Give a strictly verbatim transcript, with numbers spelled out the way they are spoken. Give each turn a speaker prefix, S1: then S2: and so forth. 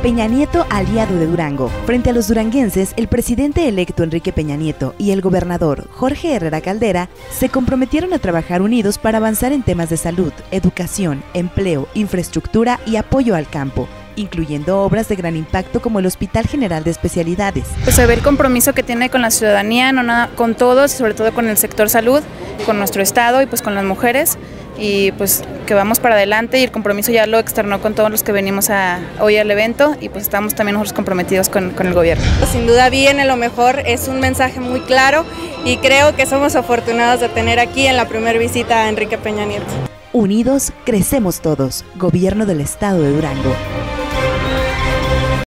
S1: Peña Nieto, aliado de Durango. Frente a los duranguenses, el presidente electo Enrique Peña Nieto y el gobernador Jorge Herrera Caldera se comprometieron a trabajar unidos para avanzar en temas de salud, educación, empleo, infraestructura y apoyo al campo, incluyendo obras de gran impacto como el Hospital General de Especialidades.
S2: Pues se ve el compromiso que tiene con la ciudadanía, no nada, con todos, y sobre todo con el sector salud, con nuestro estado y pues con las mujeres, y pues que vamos para adelante, y el compromiso ya lo externó con todos los que venimos a, hoy al evento, y pues estamos también nosotros comprometidos con, con el gobierno.
S3: Sin duda viene lo mejor, es un mensaje muy claro y creo que somos afortunados de tener aquí en la primera visita a Enrique Peña Nieto.
S1: Unidos, crecemos todos. Gobierno del Estado de Durango.